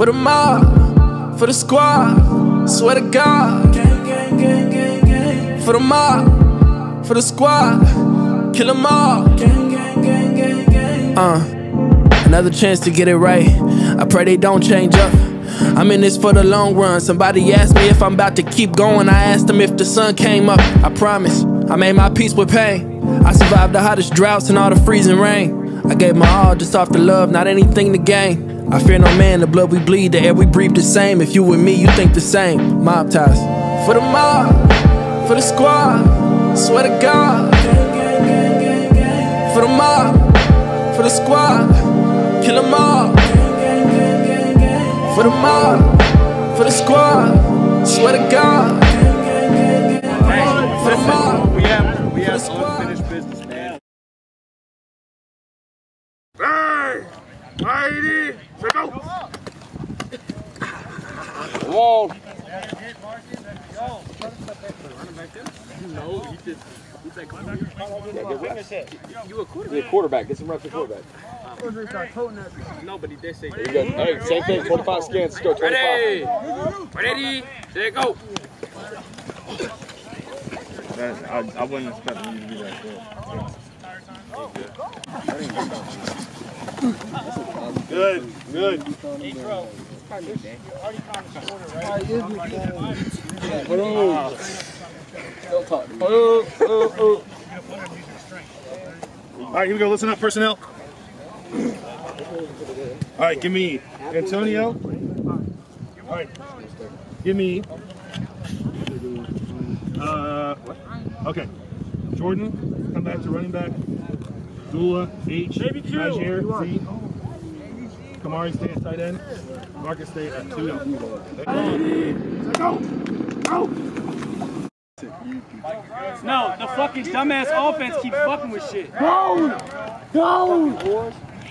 For the mob, for the squad, swear to God. For the mob, for the squad, kill them all. Another chance to get it right. I pray they don't change up. I'm in this for the long run. Somebody asked me if I'm about to keep going. I asked them if the sun came up. I promise, I made my peace with pain. I survived the hottest droughts and all the freezing rain. I gave my all just off the love, not anything to gain. I fear no man, the blood we bleed, the air we breathe the same. If you with me, you think the same. Mob ties. For the mob, for the squad, swear to God. For the mob, for the squad, kill them all. For the mob, for the squad, swear to God. For the mob, we have unfinished business, man. Hey! Mighty! Let's go! Whoa! No, he just. He's like, You're a quarterback. Get some reps at quarterback. no, but he did say. There you go. Hey, same thing. 25 scans. Let's go. 25. Ready! Ready! Set go! I wouldn't expect him to be that good. Good, good. All right, here we go. Listen up, personnel. All right, give me Antonio. All right, give me. Okay. Jordan, come back to running back. Dula, H. Niger, Z. Kamari, stay at tight end. Marcus, stay at 2. Go! Go! No, the fucking dumbass offense keeps fucking with shit. Go! Go!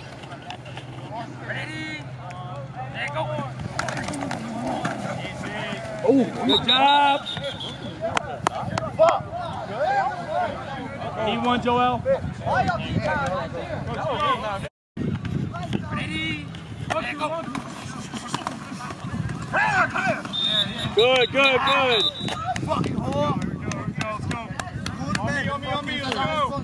Oh, good job. E1, Joel. Good, good, good. Fucking hole. On me, let's go.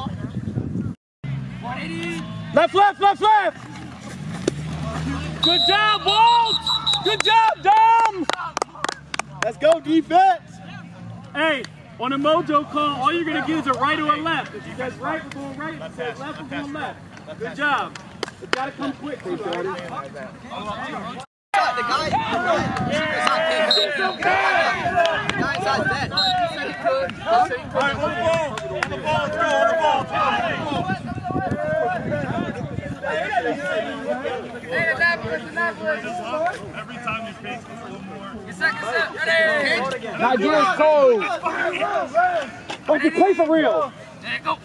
Left, left, left, left. Good job, Walt. Good job, Dom. Let's go, defense. Hey, on a mojo call, all you're going to get is a right or a left. If you guys right, we're going right. If you guys left, we're going left. Good job. It's got to come quick, too, Jordan. The guy inside that. He said he could. All right, on the ball. On the ball. Let's go. On the ball. Every time you face a little more. Your second set. Ready? Nigeria's cold. Like you play for real. There you go.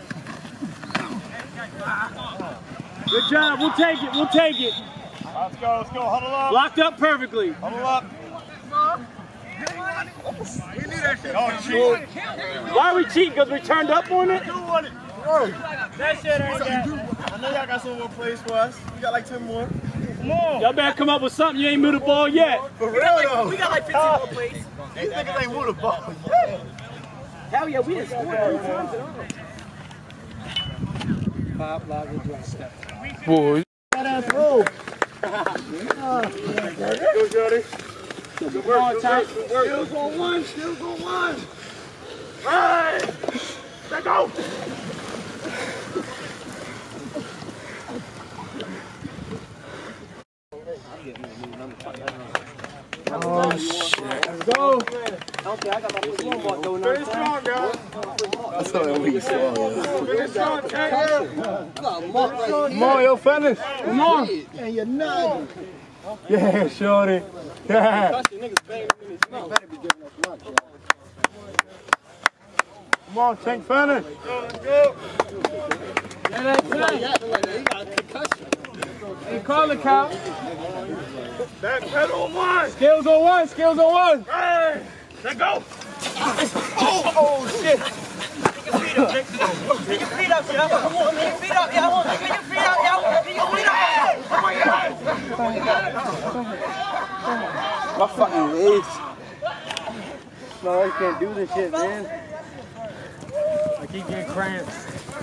Good job. We'll take it. We'll take it. Let's go. Let's go. Huddle up. Locked up perfectly. Huddle up. We need that shit. Oh, cheat. Why are we cheating? Because we turned up on it? That shit ain't that. I know y'all got some more plays for us. We got like 10 more. Come on. Y'all better come up with something. You ain't moved the ball yet. For real though. We got like 15 more plays. These niggas ain't moved the ball. Hell yeah, we didn't score 3 times at all. Pop, live, and drop step. Boy. Go, Jody. Good work, good work. Skills on one, skills on one. Right. Let's go. Oh, shit. Let's go. Okay, I got my first one mark though. Very strong, guys. That's how we saw. Very strong, Come on, yo, finish. Come on. And you're not. Yeah, shorty. Yeah. Come on, Tank, finish. Let's go. Hey, call the cow. Back pedal on one. Skills on one. Skills on one. Hey. Let's go. Oh shit. Pick your feet up, yo. Come on, man. Feet up, yo. Pick your feet up, yo. Pick your feet up. My fucking legs. No, I can't do this shit, man. I keep getting cramps.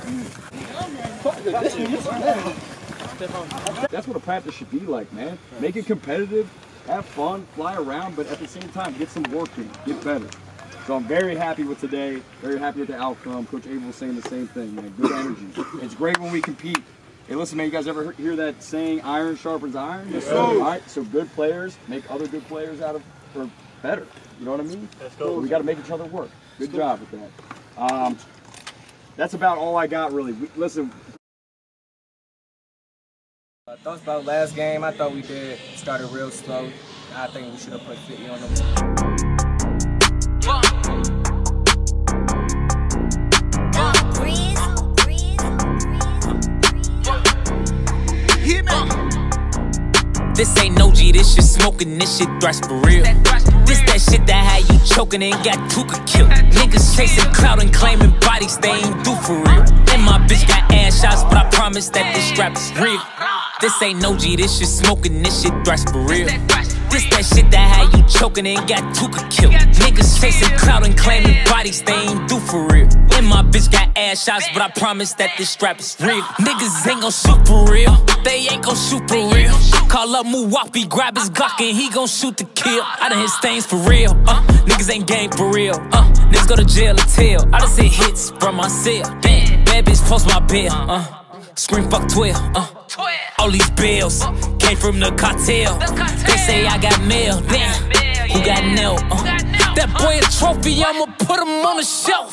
That's what a practice should be like, man. Make it competitive, have fun, fly around, but at the same time, get some work in, get better. So I'm very happy with today, very happy with the outcome. Coach Abel was saying the same thing, man. Good energy. It's great when we compete. Hey, listen, man, you guys ever hear that saying, iron sharpens iron? Yes, sir. All right, so good players make other good players out of, or better. You know what I mean? So we got to make each other work. Good job with that. That's about all I got, really. Listen. Thoughts about last game, I thought we started real slow. I think we should have put 50 on them. This ain't no G, this shit smoking, this shit thrash for real. This that shit that had you choking and got Tuka killed. Niggas chasing clout and claiming bodies they ain't do for real. And my bitch got ass shots, but I promise that this strap is real. This ain't no G, this shit smoking, this shit thrash for real. This that shit that had you choking and got Tuka killed. Niggas chasing clout and claiming bodies they ain't do for real. And my bitch got ass shots, but I promise that this strap is real. Niggas ain't gon' shoot for real, they ain't gon' shoot for real. Call up Muwapi, grab his Glock and he gon' shoot to kill. I done hit stains for real, niggas ain't game for real, niggas go to jail or tail. I done hit hits from my cell, damn, bad bitch post my bill, scream fuck 12, all these bills came from the cartel. They say I got mail, damn, who got nailed? That boy a trophy, I'ma put him on the shelf.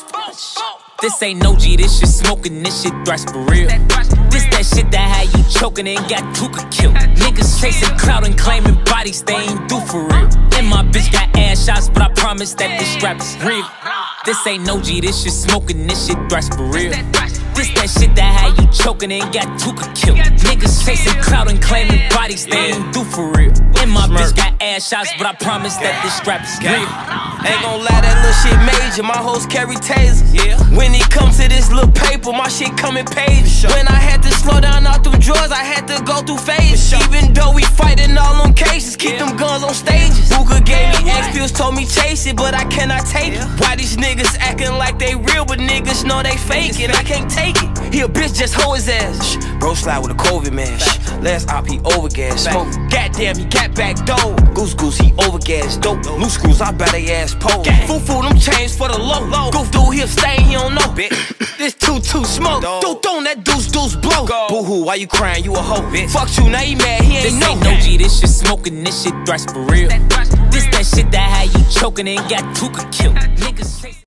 This ain't no G, this shit smoking, this shit thrash for real. This that shit that had you choking and got Tuka killed. Niggas chasing clout and claiming bodies they ain't do for real. And my bitch got ass shots, but I promise that this strap is real. This ain't no G, this shit smoking, this shit thrash for real. This that shit that had you choking and got Tuka killed. Niggas chasing clout and claiming bodies they ain't do for real. And my bitch got ass shots, but I promise that this strap is real. Ain't gon' lie, that little shit major. My hoes carry tasers. When it comes to this little paper, my shit come in pages. When I had to slow down all them drugs, I had to go through phases. Even though we fighting all them cases, keep them guns on stages. Booker gave me X pills, told me chase it, but I cannot take it. Why these niggas acting like they real, but niggas know they fake it? I can't take it. He a bitch, just hold his ass. Bro slide with a COVID man. Last op, he overgas. Smoke, goddamn, he got back dough. Goose goose, he overgas. Dope, loose screws, I bet they ass pole. Foo them chains for the low. Goof dude, he'll stain, he don't know. This too smoke. Don't that deuce blow. Boo hoo, why you crying? You a hoe. Fuck you, now he mad, he ain't know. This ain't no G, this shit smoking, this shit thrash for real. This that shit that had you choking and got Tuka killed. Niggas chasing.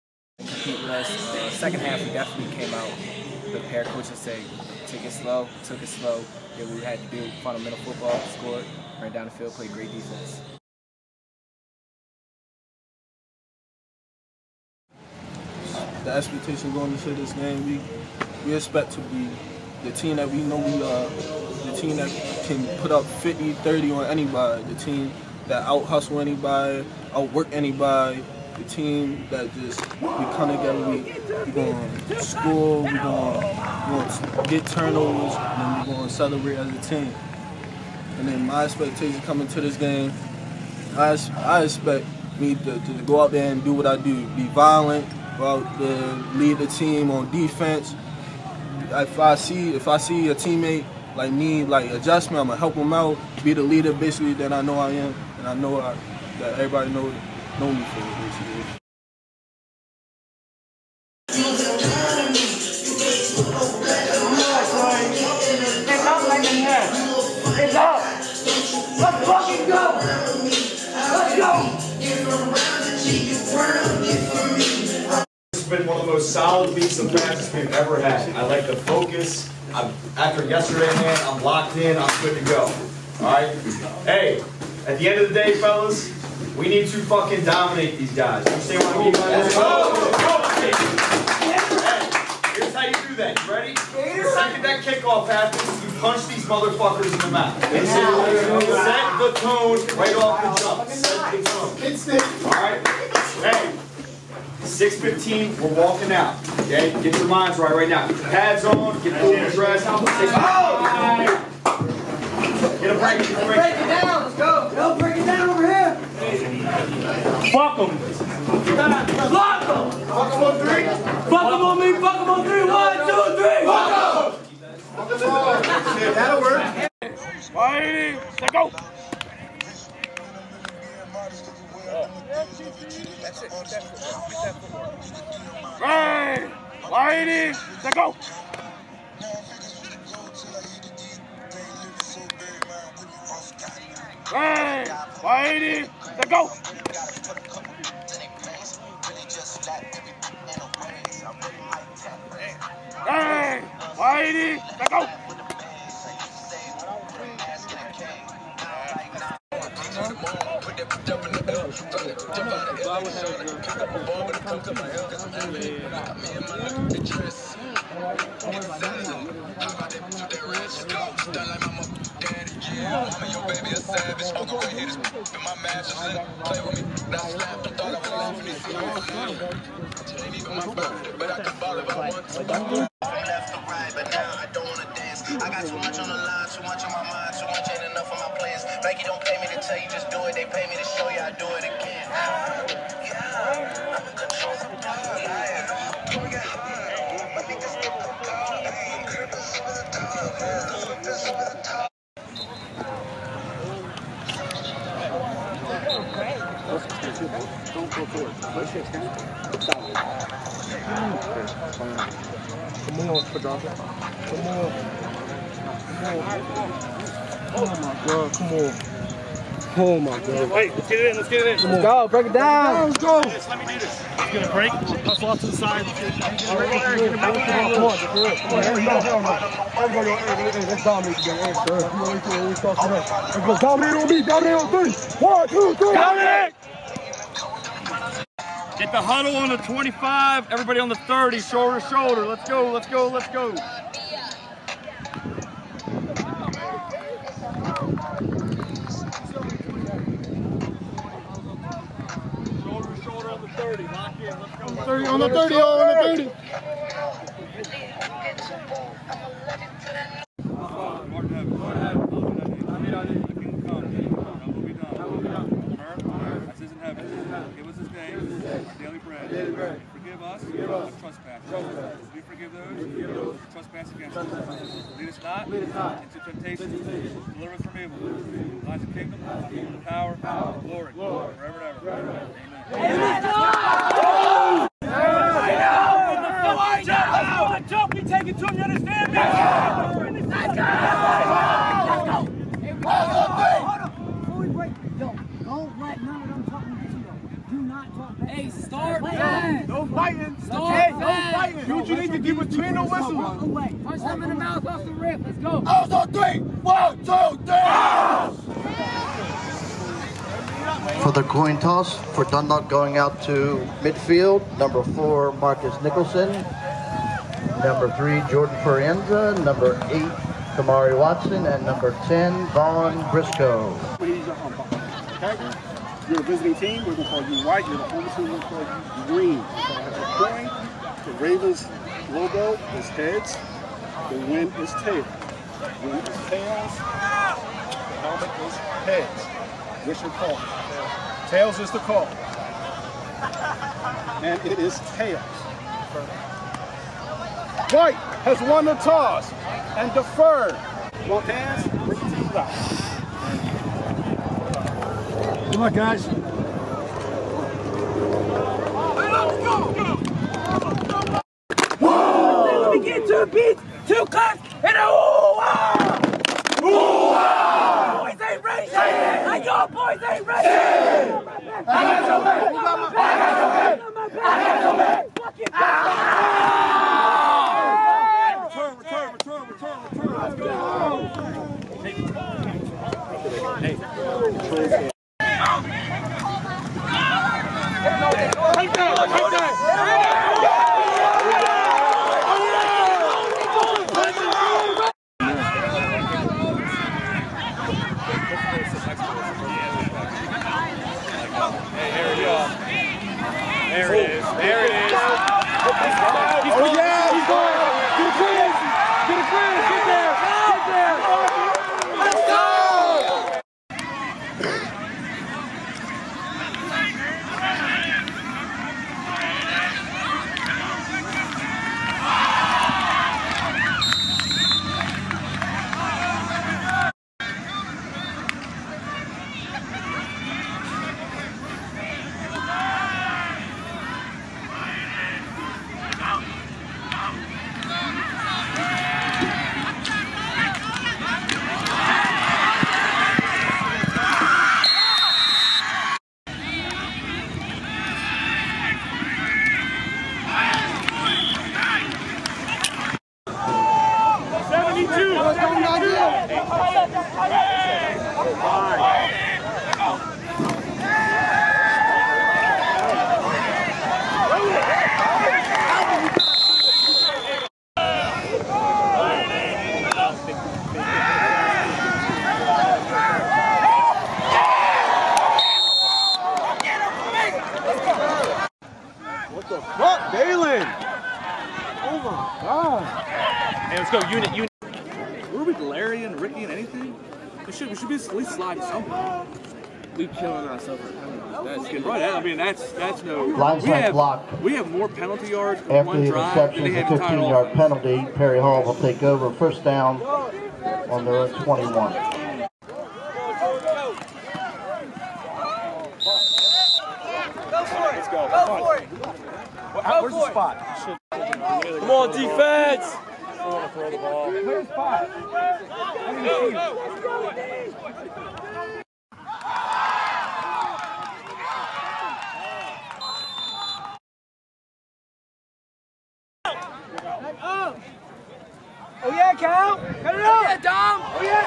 Second half, we definitely came out. The pair coaches say, took it slow. Did what we had to do, fundamental football, scored, ran down the field, played great defense. The expectation going into this game, we expect to be the team that we know we are, the team that can put up 50, 30 on anybody, the team that out-hustle anybody, outwork anybody, the team that just, we come together, we going to score, we going to get turnovers, and then we going to celebrate as a team. And then my expectation coming to this game, I expect me to go out there and do what I do, be violent, go out there, lead the team on defense. If I see a teammate like need adjustment, I'm gonna help them out, be the leader basically that I know I am, and I know that everybody know me for it basically. It's up. Let's fucking go. Let's go. It's been one of the most solid weeks of practice we've ever had. I like the focus. After yesterday, man, I'm locked in. I'm good to go. All right? Hey, at the end of the day, fellas, we need to fucking dominate these guys. You understand what I mean by this? Hey, here's how you do that. You ready? The second that kickoff happens, you punch these motherfuckers in the mouth. Set the tone right off the jump. Set the tone. All right? Hey. 6:15, we're walking out. Okay? Get your minds right now. Get your pads on, get fully dressed. Get a break. Break it down. Let's go. Yo, break it down over here. Fuck them. Fuck them. Fuck them on 3. Fuck them on me. Fuck them on 3. 1, 2, 3. Fuck them. That'll work. Fighting. Let's go. Right. Fighting. Let's go. Right. Fighting. Let's go. Hey, Whitey, let's go. Your baby a savage, I'm gonna hit his in my matches. Play with me, now slap. Thought I was laughing at you. Ain't even my birthday, but I can ball if I want to. From left to right, but now I don't wanna dance. I got too much on the line, too much on my mind, too much ain't enough on my plans. Like you don't pay me to tell you, just do it. They pay me to show you I do it again. Yeah, I'm in control. Don't go forward. Let's get down. Come on, Padaka. Come on. Oh my God, come on. Oh my God. Wait, let's get it in, let's get it in. Let's go, break it down. Let's go. Let me do this. Let's get a break. Hustle off to the side. Come on, let's dominate together. Let's go. Dominate on me. Dominate on 3. 1, 2, 3. Dominate! Get the huddle on the 25. Everybody on the 30. Shoulder to shoulder. Let's go, let's go, let's go. Shoulder to shoulder on the 30. Lock in. Let's go. 30 on the 30. On the 30. Give us this day our daily bread. Forgive us our trespasses. We forgive those who trespass against us. Lead us not into temptation. Deliver us from evil. Thine is the kingdom, the power, the glory, forever and ever. Amen. Jump, we take it to him, you understand me? Let's go! Before we break, yo, don't let none of them talking to you. Do not talk back. Hey, start fast. No fighting. Start No fast. fighting. Do what you need to do between the whistles. Punch them in the mouth off the rip. Let's go. On 3. 1, 2, 3. For the coin toss, for Dundalk going out to midfield, number 4, Marcus Nicholson. Number 3, Jordan Perienza. Number 8, Kamari Watson. And number 10, Vaughn Briscoe. He's your umpire. Okay? You're a visiting team. We're going to call you white. You're the home team. We're going to call you green. So I have a coin. The Ravens logo is heads. The win is tails. Win is tails. The helmet is heads. What's your call? Tails is the call. And it is tails. White has won the toss and deferred. Both hands, bring the teams out. Good luck, guys. Let me get 2 beats, 2 claps, and a ooh-ah! Ooh-ah! Boys ain't ready. I go, boys ain't ready. I got your back. I got your back. I got your back. Fucking Return. Let's go. There it is. There it is. Oh, yeah. God. Hey, let's go, unit. Were we Larry and Ricky and anything? We should be at least sliding something. We killing ourselves. That's good. Right. I mean, that's no. Blindside block. We have more penalty yards for After one the drive than they reception, had the 15-yard penalty, Perry Hall will take over. First down on their own 21. Let's go. Where's the spot? Come on, defense! Throw the ball. Where's the spot? Oh yeah, Cal! Cut it out! Yeah, Dom! Oh yeah!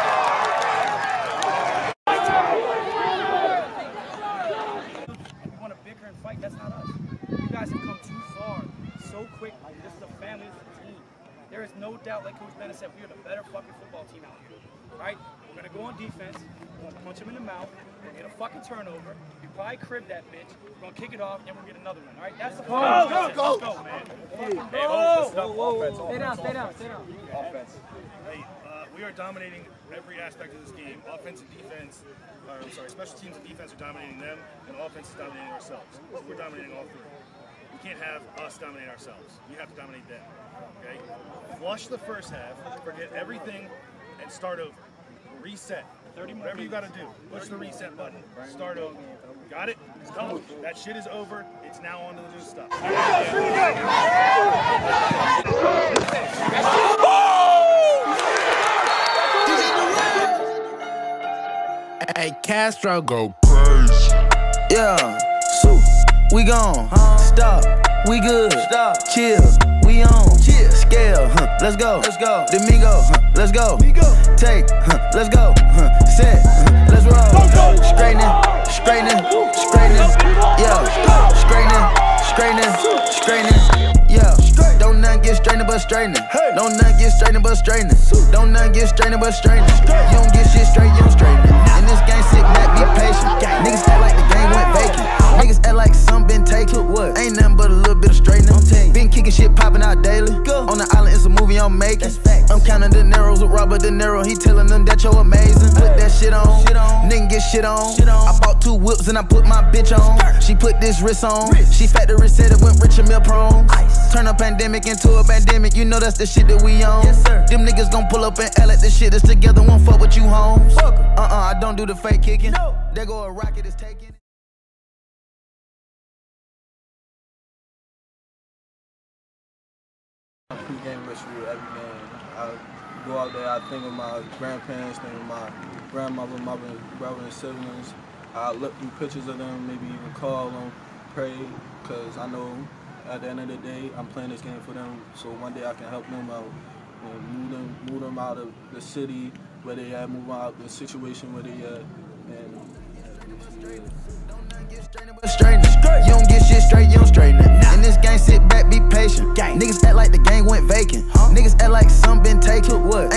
We want to bicker and fight, that's not us. You guys have come too far, so quick. This is a family, this is a team. There is no doubt, like Coach Bennett said, we are the better fucking football team out here. Right? We're going to go on defense, we're going to punch him in the mouth, we're going to get a fucking turnover, we probably crib that bitch, we're going to kick it off, and we're going to get another one. Alright? That's the plan. Let's go, man. Hey, Stay down. Offense. Hey, we are dominating every aspect of this game. Offense and defense, special teams and defense are dominating them, and offense is dominating ourselves. So we're dominating all three. We can't have us dominate ourselves. We have to dominate them. Okay? Flush the first half, forget everything, and start over. Reset. Whatever you got to do. Push the reset button. Start over. Got it? Come. That shit is over. It's now on to the new stuff. Hey, Castro go crazy. Yeah, so we gone. Stop, we good. Stop, chill, we on. Chill, scale, let's go. Domingo, let's go. Take, let's go. Set, let's roll. Straightening, yeah. Straightening, yeah. Don't nothing get straightening but straightening. Don't nothing get straightening but straightening. Don't nothing get straightening but straightening. You don't get shit straight, you don't straighten it. In this game, sit back, be patient. Niggas act like the game went vacant. Niggas act like some been taken. What? Ain't nothing but a little bit of straightening. Been kicking shit, popping out daily. On the island, it's a movie I'm making. I'm counting the Neros with Robert De Niro. He telling them that you're amazing. Put that shit on. Nigga get shit on. I bought 2 whips and I put my bitch on. She put this wrist on. She factory said it went rich and meal prone. Turn a pandemic into a pandemic. You know that's the shit that we on. Yes, sir. Them niggas gon' pull up and L at this shit is together. Won't fuck with you, homes. I don't do the fake kicking. No. There go a rocket is taking. Pre-game ritual every game. I go out there, I think of my grandparents, think of my grandmother, my brother and siblings. I look through pictures of them, maybe even call them, pray, because I know at the end of the day, I'm playing this game for them, so one day I can help them out, and move them out of the city where they at, move out the situation where they at, and you don't get shit straight, you don't straighten it. In this game, sit back, be patient. Niggas act like the game went vacant. Niggas act like some been taken. What?